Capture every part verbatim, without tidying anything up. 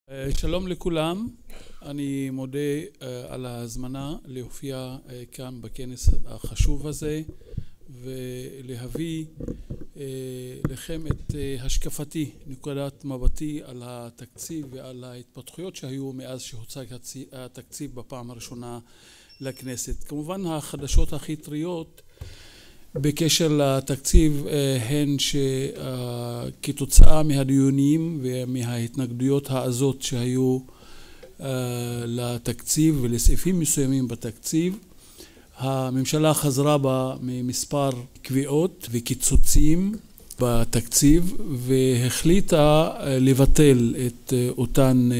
שלום לכולם, אני מודה על ההזמנה להופיע כאן בכנס החשוב הזה ולהביא לכם את השקפתי, נקודת מבטי על התקציב ועל ההתפתחויות שהיו מאז שהוצג התקציב בפעם הראשונה לכנסת. כמובן החדשות הכי טריות בקשר לתקציב הן שכתוצאה מהדיונים ומההתנגדויות העזות שהיו לתקציב ולסעיפים מסוימים בתקציב, הממשלה חזרה בה ממספר קביעות וקיצוצים בתקציב והחליטה לבטל את אותן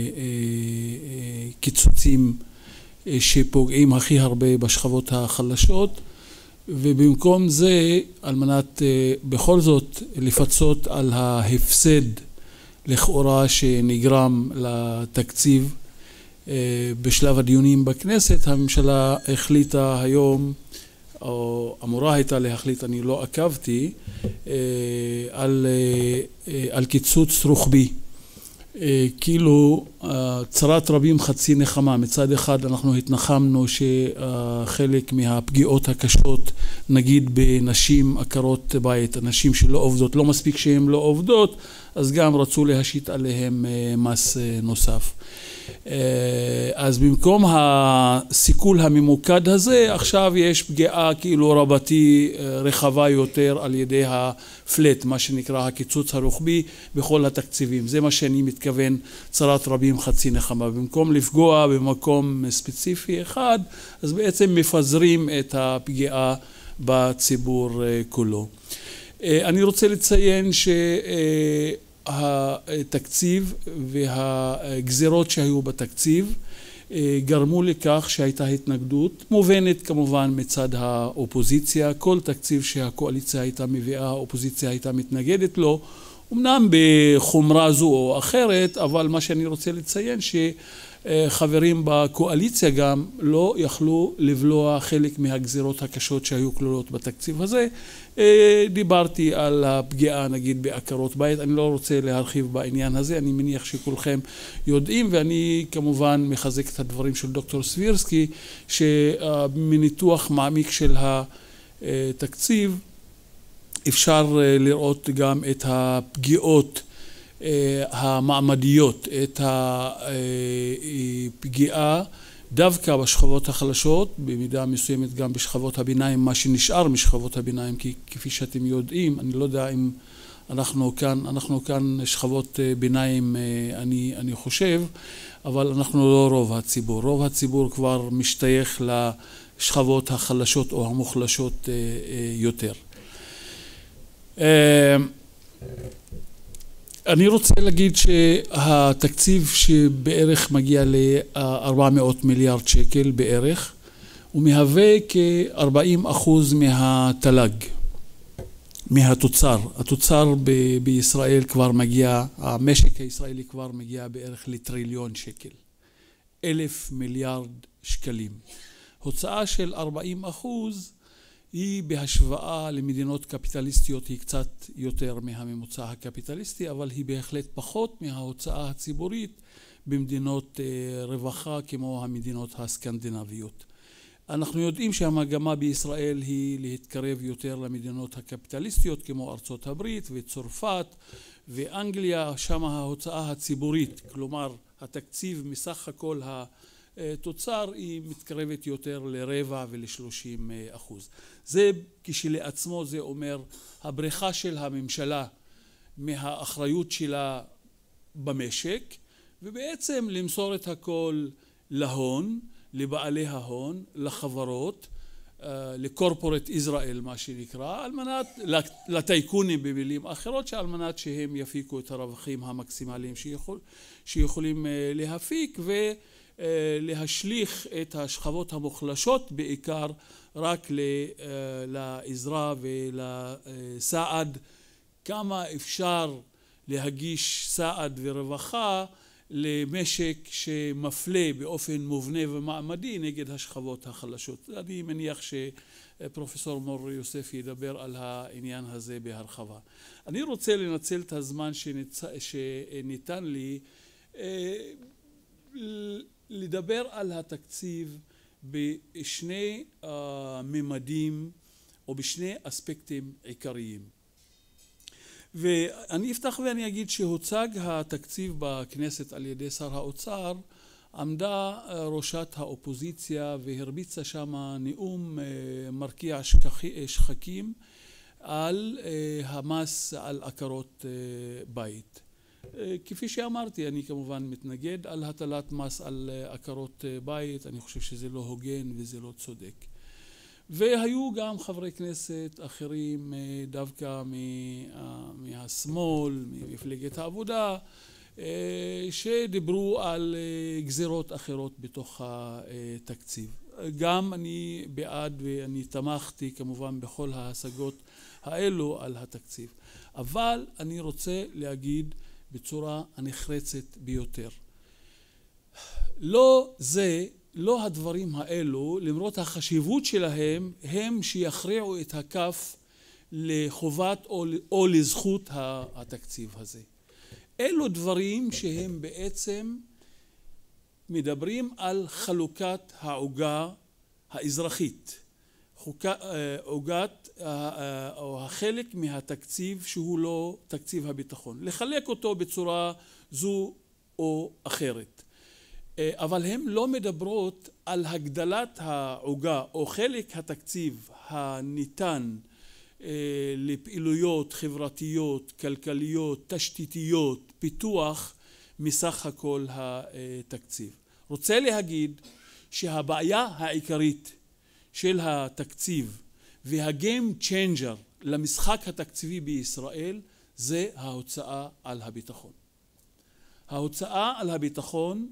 קיצוצים שפוגעים הכי הרבה בשכבות החלשות, ובמקום זה על מנת בכל זאת לפצות על ההפסד לכאורה שנגרם לתקציב בשלב הדיונים בכנסת, הממשלה החליטה היום, או אמורה הייתה להחליט, אני לא עקבתי, על, על קיצוץ רוחבי. כאילו צרת רבים חצי נחמה. מצד אחד אנחנו התנחמנו שחלק מהפגיעות הקשות נגיד בנשים עקרות בית, אנשים שלא עובדות, לא מספיק שהן לא עובדות, אז גם רצו להשית עליהם מס נוסף. אז במקום הסיכול הממוקד הזה, עכשיו יש פגיעה כאילו רבתי רחבה יותר על ידי הפלט, מה שנקרא הקיצוץ הרוחבי בכל התקציבים. זה מה שאני מתכוון, צרת רבים חצי נחמה. במקום לפגוע במקום ספציפי אחד, אז בעצם מפזרים את הפגיעה בציבור כולו. אני רוצה לציין ש התקציב והגזירות שהיו בתקציב גרמו לכך שהייתה התנגדות מובנת כמובן מצד האופוזיציה. כל תקציב שהקואליציה הייתה מביאה, האופוזיציה הייתה מתנגדת לו, אמנם בחומרה זו או אחרת, אבל מה שאני רוצה לציין שחברים בקואליציה גם לא יכלו לבלוע חלק מהגזירות הקשות שהיו כלולות בתקציב הזה. דיברתי על הפגיעה נגיד בעקרות בית, אני לא רוצה להרחיב בעניין הזה, אני מניח שכולכם יודעים, ואני כמובן מחזק את הדברים של דוקטור סבירסקי שמניתוח מעמיק של התקציב אפשר לראות גם את הפגיעות המעמדיות, את הפגיעה דווקא בשכבות החלשות, במידה מסוימת גם בשכבות הביניים, מה שנשאר משכבות הביניים, כי כפי שאתם יודעים, אני לא יודע אם אנחנו כאן, אנחנו כאן שכבות ביניים, אני, אני חושב, אבל אנחנו לא רוב הציבור. רוב הציבור כבר משתייך לשכבות החלשות או המוחלשות יותר. אני רוצה להגיד שהתקציב שבערך מגיע ל-ארבע מאות מיליארד שקל בערך, הוא מהווה כ-ארבעים אחוז מהתל"ג, מהתוצר. התוצר ב- בישראל כבר מגיע, המשק הישראלי כבר מגיע בערך לטריליון שקל, אלף מיליארד שקלים. הוצאה של ארבעים אחוז היא בהשוואה למדינות קפיטליסטיות היא קצת יותר מהממוצע הקפיטליסטי, אבל היא בהחלט פחות מההוצאה הציבורית במדינות רווחה כמו המדינות הסקנדינביות. אנחנו יודעים שהמגמה בישראל היא להתקרב יותר למדינות הקפיטליסטיות כמו ארצות הברית וצרפת ואנגליה, שם ההוצאה הציבורית, כלומר התקציב מסך הכל ה תוצר היא מתקרבת יותר לרבע ולשלושים אחוז. זה כשלעצמו זה אומר הבריחה של הממשלה מהאחריות שלה במשק, ובעצם למסור את הכל להון, לבעלי ההון, לחברות, לקורפורט ישראל מה שנקרא, על מנת, לטייקונים במילים אחרות, שעל מנת שהם יפיקו את הרווחים המקסימליים שיכול, שיכולים להפיק ו להשליך את השכבות המוחלשות בעיקר רק לעזרה ולסעד. כמה אפשר להגיש סעד ורווחה למשק שמפלה באופן מובנה ומעמדי נגד השכבות החלשות. אני מניח שפרופסור מור יוסף ידבר על העניין הזה בהרחבה. אני רוצה לנצל את הזמן שניתן לי לדבר על התקציב בשני ממדים או בשני אספקטים עיקריים. ואני אפתח ואני אגיד שהוצג התקציב בכנסת על ידי שר האוצר, עמדה ראשת האופוזיציה והרביצה שם נאום מרקיע שחקים על המס על עקרות בית. כפי שאמרתי, אני כמובן מתנגד על הטלת מס על עקרות בית, אני חושב שזה לא הוגן וזה לא צודק. והיו גם חברי כנסת אחרים דווקא מהשמאל, ממפלגת העבודה, שדיברו על גזירות אחרות בתוך התקציב. גם אני בעד ואני תמכתי כמובן בכל ההשגות האלו על התקציב. אבל אני רוצה להגיד בצורה הנחרצת ביותר. לא זה, לא הדברים האלו, למרות החשיבות שלהם, הם שיכריעו את הכף לחובת או, או לזכות התקציב הזה. אלו דברים שהם בעצם מדברים על חלוקת העוגה האזרחית, עוגת או החלק מהתקציב שהוא לא תקציב הביטחון, לחלק אותו בצורה זו או אחרת. אבל הן לא מדברות על הגדלת העוגה או חלק התקציב הניתן לפעילויות חברתיות, כלכליות, תשתיתיות, פיתוח מסך הכל התקציב. רוצה להגיד שהבעיה העיקרית של התקציב והגיים צ'יינג'ר למשחק התקציבי בישראל זה ההוצאה על הביטחון. ההוצאה על הביטחון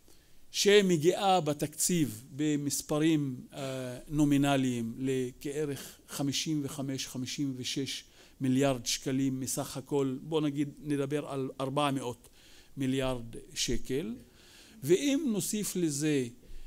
שמגיעה בתקציב במספרים נומינליים לכערך חמישים וחמש חמישים ושש מיליארד שקלים מסך הכל, בוא נגיד נדבר על ארבע מאות מיליארד שקל, ואם נוסיף לזה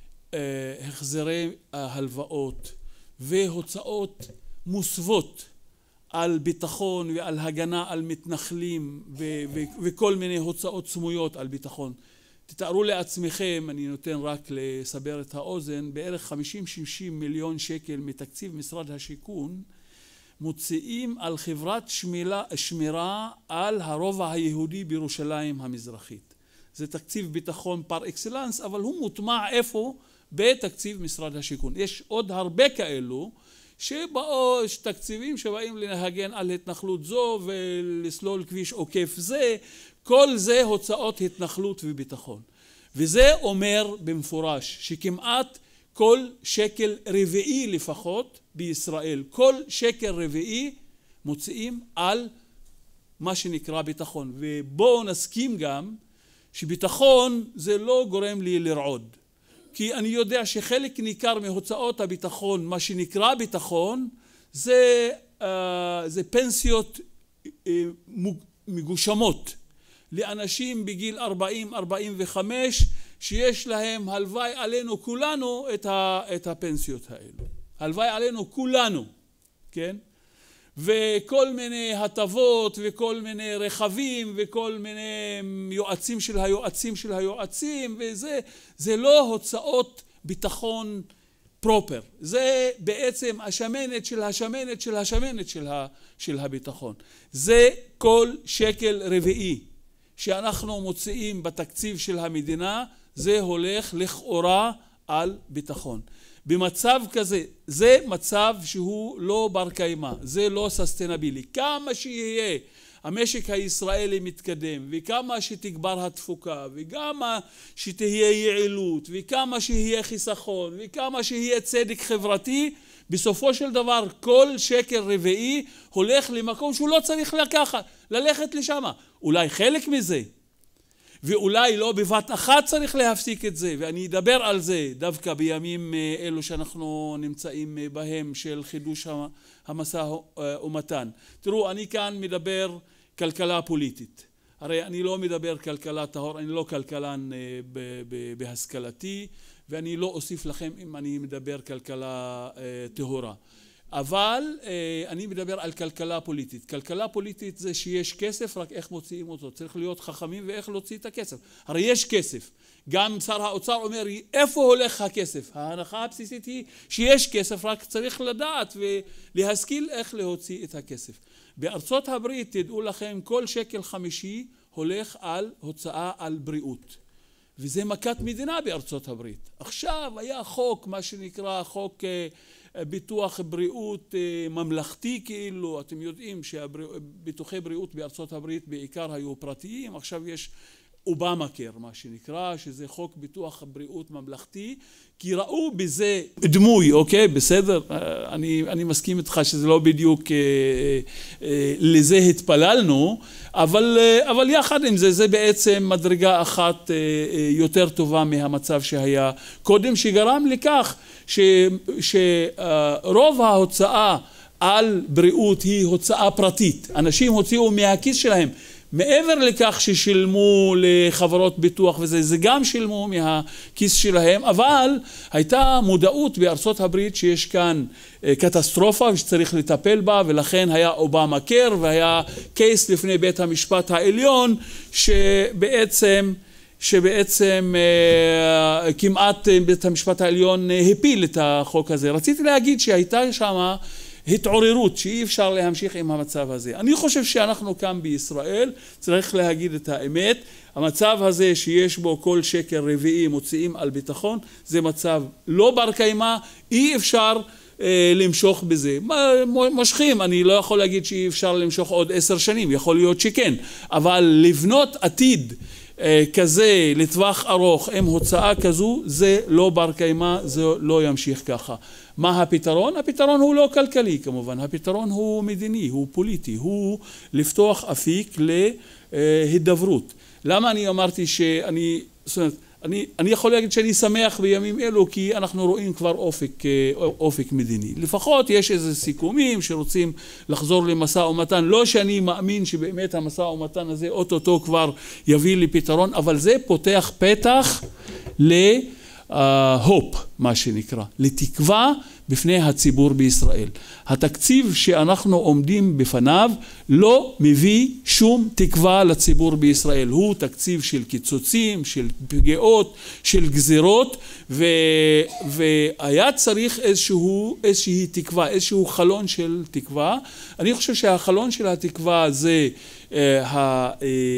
החזרי הלוואות והוצאות מוסוות על ביטחון ועל הגנה על מתנחלים וכל מיני הוצאות סמויות על ביטחון, תתארו לעצמכם, אני נותן רק לסבר את האוזן, בערך חמישים שישים מיליון שקל מתקציב משרד השיכון מוציאים על חברת שמירה, שמירה על הרובע היהודי בירושלים המזרחית. זה תקציב ביטחון פר אקסלנס, אבל הוא מוטמע איפה? בתקציב משרד השיכון. יש עוד הרבה כאלו שבאו תקציבים שבאים להגן על התנחלות זו ולסלול כביש עוקף זה, כל זה הוצאות התנחלות וביטחון. וזה אומר במפורש שכמעט כל שקל רביעי לפחות בישראל, כל שקל רביעי מוציאים על מה שנקרא ביטחון. ובואו נסכים גם שביטחון זה לא גורם לי לרעוד. כי אני יודע שחלק ניכר מהוצאות הביטחון, מה שנקרא ביטחון, זה, זה פנסיות מגושמות לאנשים בגיל ארבעים ארבעים וחמש שיש להם הלוואי עלינו כולנו את, ה, את הפנסיות האלו. הלוואי עלינו כולנו, כן? וכל מיני הטבות וכל מיני רכבים וכל מיני יועצים של היועצים של היועצים, וזה זה לא הוצאות ביטחון פרופר. זה בעצם השמנת של השמנת של השמנת של, ה, של הביטחון. זה כל שקל רביעי שאנחנו מוציאים בתקציב של המדינה, זה הולך לכאורה על ביטחון. במצב כזה, זה מצב שהוא לא בר קיימא, זה לא ססטנבילי. כמה שיהיה המשק הישראלי מתקדם, וכמה שתגבר התפוקה, וכמה שתהיה יעילות, וכמה שיהיה חיסכון, וכמה שיהיה צדק חברתי, בסופו של דבר כל שקל רביעי הולך למקום שהוא לא צריך לקחת, ללכת לשם. אולי חלק מזה, ואולי לא בבת אחת צריך להפסיק את זה, ואני אדבר על זה דווקא בימים אלו שאנחנו נמצאים בהם של חידוש המשא ומתן. תראו, אני כאן מדבר כלכלה פוליטית. הרי אני לא מדבר כלכלה טהור, אני לא כלכלן בהשכלתי, ואני לא אוסיף לכם אם אני מדבר כלכלה טהורה. אבל אני מדבר על כלכלה פוליטית. כלכלה פוליטית זה שיש כסף, רק איך מוציאים אותו. צריך להיות חכמים ואיך להוציא את הכסף. הרי יש כסף. גם שר האוצר אומר, איפה הולך הכסף? ההנחה הבסיסית היא שיש כסף, רק צריך לדעת ולהשכיל איך להוציא את הכסף. בארצות הברית, תדעו לכם, כל שקל חמישי הולך על הוצאה על בריאות. וזה מכת מדינה בארצות הברית. עכשיו היה חוק, מה שנקרא חוק ביטוח בריאות ממלכתי כאילו. אתם יודעים שביטוחי בריאות בארצות הברית בעיקר היו פרטיים. עכשיו יש אובמה קר, מה שנקרא, שזה חוק ביטוח בריאות ממלכתי, כי ראו בזה דמוי, אוקיי, בסדר? אני, אני מסכים איתך שזה לא בדיוק אה, אה, לזה התפללנו, אבל, אה, אבל יחד עם זה, זה בעצם מדרגה אחת אה, אה, יותר טובה מהמצב שהיה קודם, שגרם לכך ש, שרוב ההוצאה על בריאות היא הוצאה פרטית. אנשים הוציאו מהכיס שלהם. מעבר לכך ששילמו לחברות ביטוח וזה, זה גם שילמו מהכיס שלהם, אבל הייתה מודעות בארצות הברית שיש כאן קטסטרופה ושצריך לטפל בה, ולכן היה אובמה קר והיה קייס לפני בית המשפט העליון שבעצם שבעצם כמעט בית המשפט העליון הפיל את החוק הזה. רציתי להגיד שהייתה שמה התעוררות שאי אפשר להמשיך עם המצב הזה. אני חושב שאנחנו כאן בישראל צריך להגיד את האמת. המצב הזה שיש בו כל שקל רביעי מוציאים על ביטחון, זה מצב לא בר קיימא, אי אפשר אה, למשוך בזה. מושכים, אני לא יכול להגיד שאי אפשר למשוך עוד עשר שנים, יכול להיות שכן, אבל לבנות עתיד אה, כזה לטווח ארוך עם הוצאה כזו, זה לא בר קיימא, זה לא ימשיך ככה. מה הפתרון? הפתרון הוא לא כלכלי כמובן, הפתרון הוא מדיני, הוא פוליטי, הוא לפתוח אפיק להידברות. למה אני אמרתי שאני, זאת אומרת, אני, אני יכול להגיד שאני שמח בימים אלו, כי אנחנו רואים כבר אופק, אופק מדיני. לפחות יש איזה סיכומים שרוצים לחזור למשא ומתן, לא שאני מאמין שבאמת המשא ומתן הזה אוטוטו כבר יביא לפתרון, אבל זה פותח פתח ל... הופ, מה שנקרא, לתקווה בפני הציבור בישראל. התקציב שאנחנו עומדים בפניו לא מביא שום תקווה לציבור בישראל. הוא תקציב של קיצוצים, של פגיעות, של גזירות, ו... והיה צריך איזשהו, איזושהי תקווה, איזשהו חלון של תקווה. אני חושב שהחלון של התקווה זה אה,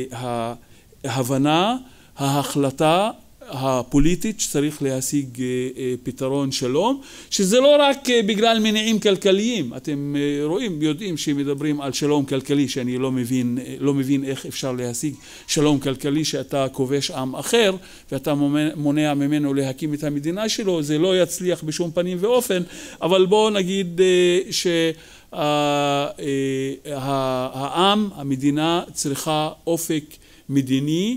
ההבנה, ההחלטה, הפוליטית שצריך להשיג פתרון שלום, שזה לא רק בגלל מניעים כלכליים. אתם רואים, יודעים שמדברים על שלום כלכלי, שאני לא מבין, לא מבין איך אפשר להשיג שלום כלכלי שאתה כובש עם אחר ואתה מונע ממנו להקים את המדינה שלו. זה לא יצליח בשום פנים ואופן, אבל בואו נגיד שהעם, המדינה צריכה אופק מדיני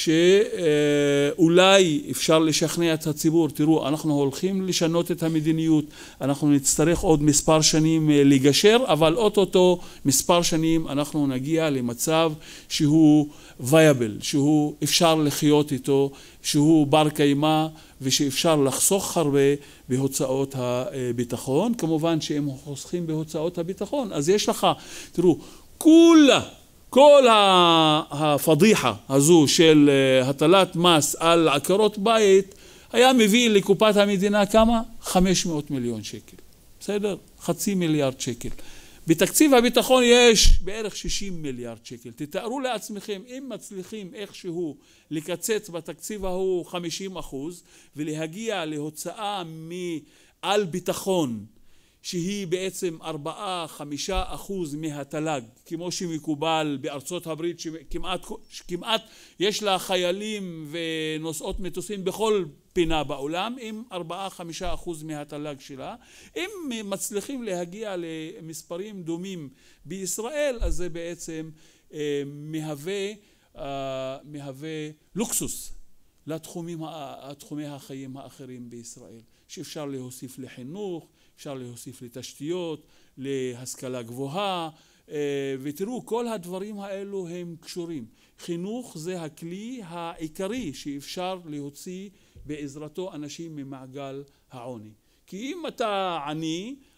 שאולי אפשר לשכנע את הציבור. תראו, אנחנו הולכים לשנות את המדיניות, אנחנו נצטרך עוד מספר שנים לגשר, אבל אוטוטו מספר שנים אנחנו נגיע למצב שהוא viable, שהוא אפשר לחיות איתו, שהוא בר קיימא ושאפשר לחסוך הרבה בהוצאות הביטחון. כמובן שאם חוסכים בהוצאות הביטחון, אז יש לך, תראו, כולה כל הפדיחה הזו של הטלת מס על עקרות בית היה מביא לקופת המדינה כמה? חמש מאות מיליון שקל. בסדר? חצי מיליארד שקל. בתקציב הביטחון יש בערך שישים מיליארד שקל. תתארו לעצמכם, אם מצליחים איכשהו לקצץ בתקציב ההוא חמישים אחוז ולהגיע להוצאה מעל ביטחון שהיא בעצם ארבעה חמישה אחוז מהתל"ג, כמו שמקובל בארצות הברית, שכמעט כמעט יש לה חיילים ונוסעות מטוסים בכל פינה בעולם, עם ארבעה חמישה אחוז מהתל"ג שלה. אם מצליחים להגיע למספרים דומים בישראל, אז זה בעצם אה, מהווה, אה, מהווה לוקסוס לתחומים, תחומי החיים האחרים בישראל, שאפשר להוסיף לחינוך, אפשר להוסיף לתשתיות, להשכלה גבוהה, ותראו, כל הדברים האלו הם קשורים. חינוך זה הכלי העיקרי שאפשר להוציא בעזרתו אנשים ממעגל העוני. כי אם אתה עני,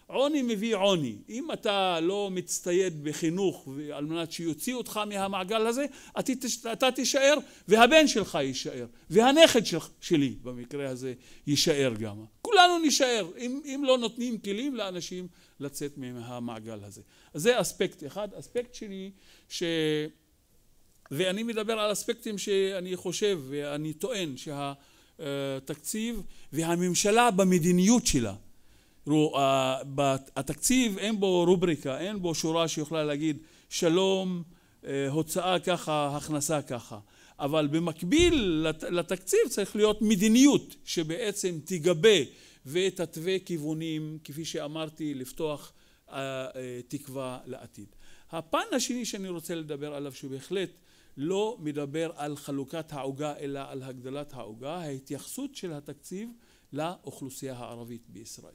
עוני מביא עוני. אם אתה לא מצטייד בחינוך על מנת שיוציא אותך מהמעגל הזה, אתה תישאר והבן שלך יישאר, והנכד שלי במקרה הזה יישאר גם. כולנו נשאר, אם, אם לא נותנים כלים לאנשים לצאת מהמעגל הזה. אז זה אספקט אחד. אספקט שני, ש... ואני מדבר על אספקטים שאני חושב ואני טוען שהתקציב והממשלה במדיניות שלה, התקציב אין בו רובריקה, אין בו שורה שיכולה להגיד שלום, הוצאה ככה, הכנסה ככה. אבל במקביל לתקציב צריך להיות מדיניות שבעצם תגבה ותתווה כיוונים, כפי שאמרתי, לפתוח תקווה לעתיד. הפן השני שאני רוצה לדבר עליו, שבהחלט לא מדבר על חלוקת העוגה אלא על הגדלת העוגה, ההתייחסות של התקציב לאוכלוסייה הערבית בישראל.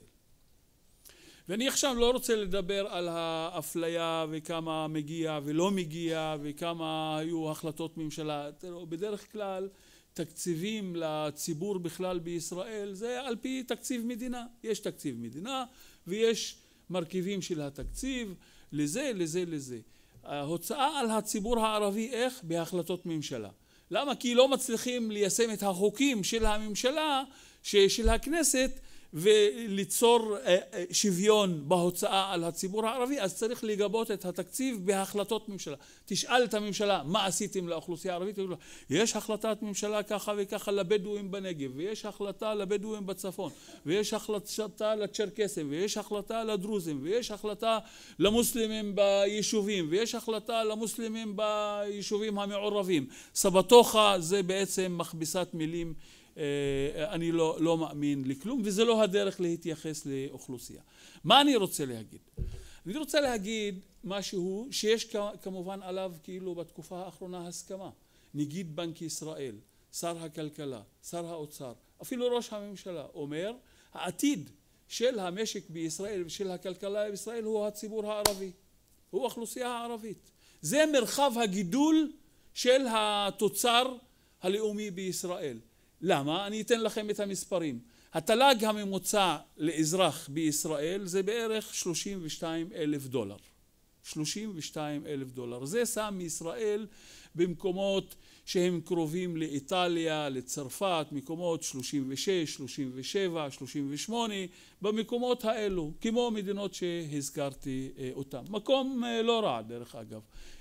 ואני עכשיו לא רוצה לדבר על האפליה וכמה מגיע ולא מגיע וכמה היו החלטות ממשלה. בדרך כלל תקציבים לציבור בכלל בישראל זה על פי תקציב מדינה. יש תקציב מדינה ויש מרכיבים של התקציב לזה, לזה, לזה. ההוצאה על הציבור הערבי איך? בהחלטות ממשלה. למה? כי לא מצליחים ליישם את החוקים של הממשלה, של הכנסת, וליצור שוויון בהוצאה על הציבור הערבי, אז צריך לגבות את התקציב בהחלטות ממשלה. תשאל את הממשלה, מה עשיתם לאוכלוסייה הערבית? יש החלטת ממשלה ככה וככה לבדואים בנגב, ויש החלטה לבדואים בצפון, ויש החלטה לצ'רקסים, ויש החלטה לדרוזים, ויש החלטה למוסלמים ביישובים, ויש החלטה למוסלמים ביישובים המעורבים. סבתוחה זה בעצם מכבסת מילים, אני לא, לא מאמין לכלום, וזה לא הדרך להתייחס לאוכלוסייה. מה אני רוצה להגיד? אני רוצה להגיד משהו שיש כמובן עליו כאילו בתקופה האחרונה הסכמה. נגיד בנק ישראל, שר הכלכלה, שר האוצר, אפילו ראש הממשלה אומר, העתיד של המשק בישראל ושל הכלכלה בישראל הוא הציבור הערבי, הוא האוכלוסייה הערבית. זה מרחב הגידול של התוצר הלאומי בישראל. למה? אני אתן לכם את המספרים. התל"ג הממוצע לאזרח בישראל זה בערך שלושים ושתיים אלף דולר. שלושים ושתיים אלף דולר. זה שם מישראל במקומות שהם קרובים לאיטליה, לצרפת, מקומות שלושים ושש, שלושים ושבע, שלושים ושמונה, במקומות האלו, כמו מדינות שהזכרתי אותן. מקום לא רע דרך אגב.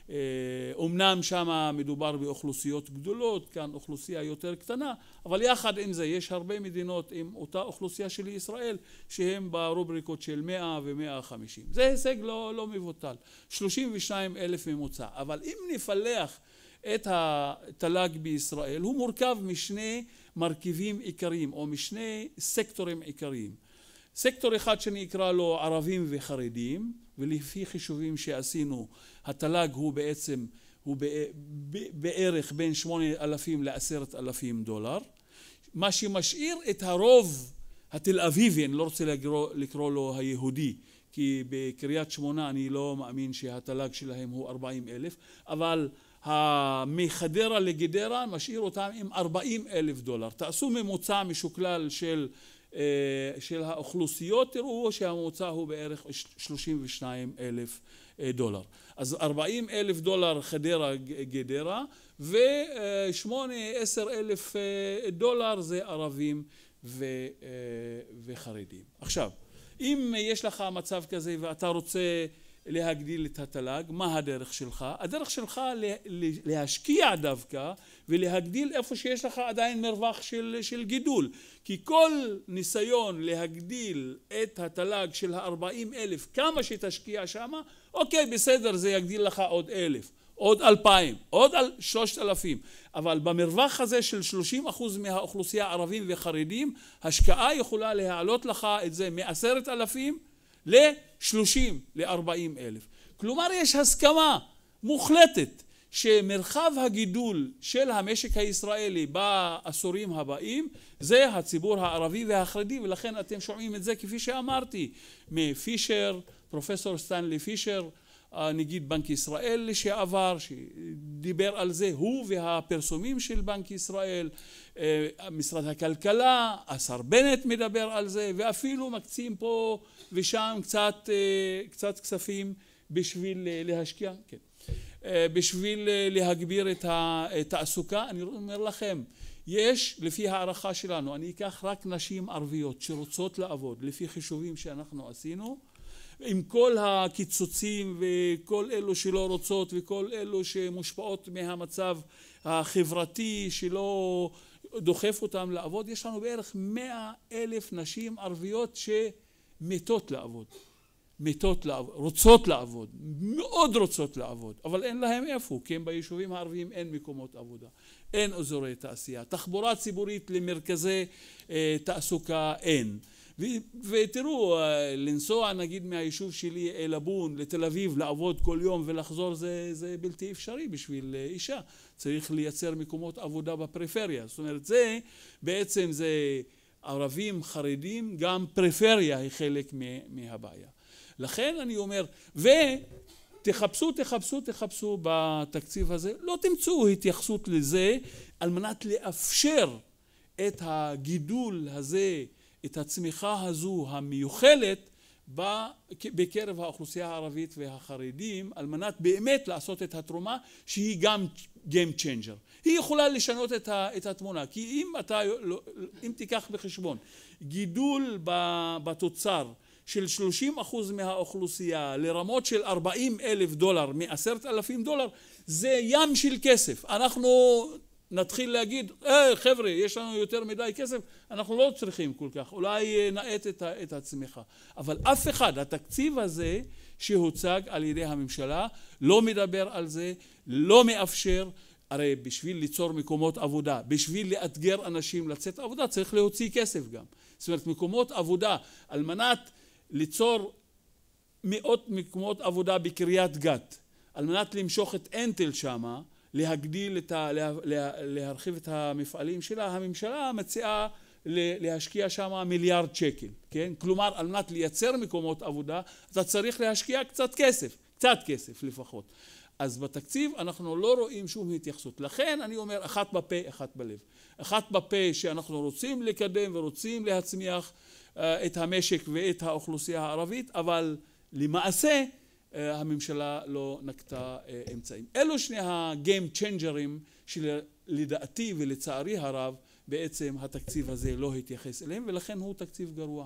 אמנם שם מדובר באוכלוסיות גדולות, כאן אוכלוסייה יותר קטנה, אבל יחד עם זה יש הרבה מדינות עם אותה אוכלוסייה של ישראל שהן ברובריקות של מאה ומאה וחמישים. זה הישג לא, לא מבוטל. שלושים ושתיים אלף ממוצע. אבל אם נפלח את התל"ג בישראל, הוא מורכב משני מרכיבים עיקריים או משני סקטורים עיקריים. סקטור אחד שאני אקרא לו ערבים וחרדים, ולפי חישובים שעשינו, התל"ג הוא בעצם, הוא בערך בין שמונת אלפים לעשרת אלפים דולר, מה שמשאיר את הרוב התל אביבי, אני לא רוצה לקרוא, לקרוא לו היהודי, כי בקריית שמונה אני לא מאמין שהתל"ג שלהם הוא ארבעים אלף, אבל מחדרה לגדרה משאיר אותם עם ארבעים אלף דולר. תעשו ממוצע משוקלל של של האוכלוסיות, תראו שהממוצע הוא בערך שלושים ושתיים אלף דולר. אז ארבעים אלף דולר חדרה גדרה, ושמונה עשר אלף דולר זה ערבים וחרדים. עכשיו, אם יש לך מצב כזה ואתה רוצה להגדיל את התל"ג, מה הדרך שלך? הדרך שלך להשקיע דווקא ולהגדיל איפה שיש לך עדיין מרווח של, של גידול. כי כל ניסיון להגדיל את התל"ג של ה-ארבעים אלף, כמה שתשקיע שמה, אוקיי, בסדר, זה יגדיל לך עוד אלף, עוד אלפיים, עוד שלושת אלפים. אבל במרווח הזה של שלושים אחוז מהאוכלוסייה ערבים וחרדים, השקעה יכולה להעלות לך את זה מעשרת אלפים, ל-שלושים, ל-ארבעים אלף. כלומר, יש הסכמה מוחלטת שמרחב הגידול של המשק הישראלי בעשורים הבאים זה הציבור הערבי והחרדי, ולכן אתם שומעים את זה כפי שאמרתי מפישר, פרופסור סטנלי פישר, נגיד בנק ישראל לשעבר שדיבר על זה, הוא והפרסומים של בנק ישראל, משרד הכלכלה, השר בנט מדבר על זה, ואפילו מקצים פה ושם קצת, קצת כספים בשביל להשקיע, כן. בשביל להגביר את התעסוקה. אני אומר לכם, יש לפי הערכה שלנו, אני אקח רק נשים ערביות שרוצות לעבוד, לפי חישובים שאנחנו עשינו, עם כל הקיצוצים וכל אלו שלא רוצות וכל אלו שמושפעות מהמצב החברתי שלא דוחף אותם לעבוד, יש לנו בערך מאה אלף נשים ערביות שמתות לעבוד. מתות לעבוד, רוצות לעבוד, מאוד רוצות לעבוד, אבל אין להם איפה, כי הם ביישובים הערביים אין מקומות עבודה, אין אזורי תעשייה, תחבורה ציבורית למרכזי אה, תעסוקה אין. ו- ותראו, אה, לנסוע נגיד מהיישוב שלי אלבון לתל אביב לעבוד כל יום ולחזור זה, זה בלתי אפשרי בשביל אה, אישה, צריך לייצר מקומות עבודה בפריפריה, זאת אומרת זה בעצם זה ערבים חרדים, גם פריפריה היא חלק מהבעיה. לכן אני אומר, ותחפשו, תחפשו, תחפשו בתקציב הזה, לא תמצאו התייחסות לזה על מנת לאפשר את הגידול הזה, את הצמיחה הזו המיוחלת בקרב האוכלוסייה הערבית והחרדים, על מנת באמת לעשות את התרומה שהיא גם game changer. היא יכולה לשנות את התמונה, כי אם אתה, אם תיקח בחשבון גידול בתוצר של שלושים אחוז מהאוכלוסייה לרמות של ארבעים אלף דולר מעשרת אלפים דולר, זה ים של כסף. אנחנו נתחיל להגיד, אה, חבר'ה, יש לנו יותר מדי כסף, אנחנו לא צריכים כל כך, אולי נעט את הצמיחה. אבל אף אחד, התקציב הזה שהוצג על ידי הממשלה, לא מדבר על זה, לא מאפשר, הרי בשביל ליצור מקומות עבודה, בשביל לאתגר אנשים לצאת עבודה, צריך להוציא כסף גם. זאת אומרת, מקומות עבודה, על מנת ליצור מאות מקומות עבודה בקריית גת, על מנת למשוך את אינטל שמה, להגדיל את ה, להרחיב את המפעלים שלה, הממשלה מציעה להשקיע שמה מיליארד שקל, כן? כלומר, על מנת לייצר מקומות עבודה, אתה צריך להשקיע קצת כסף, קצת כסף לפחות. אז בתקציב אנחנו לא רואים שום התייחסות. לכן אני אומר, אחת בפה, אחת בלב. אחת בפה שאנחנו רוצים לקדם ורוצים להצמיח את המשק ואת האוכלוסייה הערבית, אבל למעשה הממשלה לא נקטה אמצעים. אלו שני ה-game changers שלדעתי ולצערי הרב בעצם התקציב הזה לא התייחס אליהם, ולכן הוא תקציב גרוע.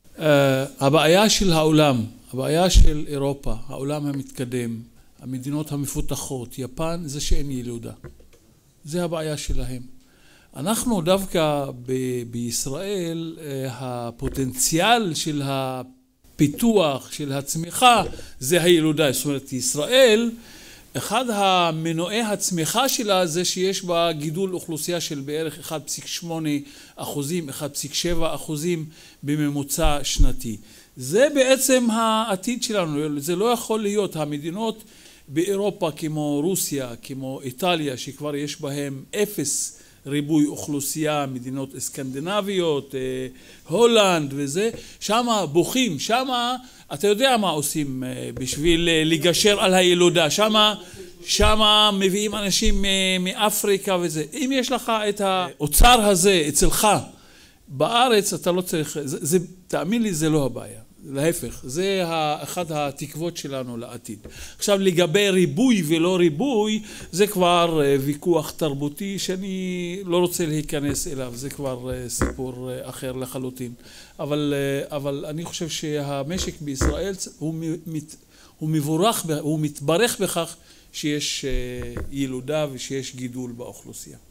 הבעיה של העולם, הבעיה של אירופה, העולם המתקדם, המדינות המפותחות, יפן, זה שאין ילודה. זה הבעיה שלהם. אנחנו דווקא ב- בישראל, הפוטנציאל של הפיתוח, של הצמיחה, זה הילודה. זאת אומרת, ישראל, אחד המנועי הצמיחה שלה זה שיש בה גידול אוכלוסייה של בערך אחד נקודה שמונה אחוזים, אחד נקודה שבע אחוזים בממוצע שנתי. זה בעצם העתיד שלנו, זה לא יכול להיות. המדינות באירופה כמו רוסיה, כמו איטליה, שכבר יש בהם אפס ריבוי אוכלוסייה, מדינות אסקנדינביות, הולנד וזה, שמה בוכים, שמה אתה יודע מה עושים בשביל לגשר על הילודה, שמה, שמה מביאים אנשים מאפריקה וזה. אם יש לך את האוצר הזה אצלך בארץ, אתה לא צריך, זה, זה, תאמין לי, זה לא הבעיה. להפך, זה אחד התקוות שלנו לעתיד. עכשיו לגבי ריבוי ולא ריבוי, זה כבר ויכוח תרבותי שאני לא רוצה להיכנס אליו, זה כבר סיפור אחר לחלוטין. אבל, אבל אני חושב שהמשק בישראל הוא, הוא מבורך, הוא מתברך בכך שיש ילודה ושיש גידול באוכלוסייה.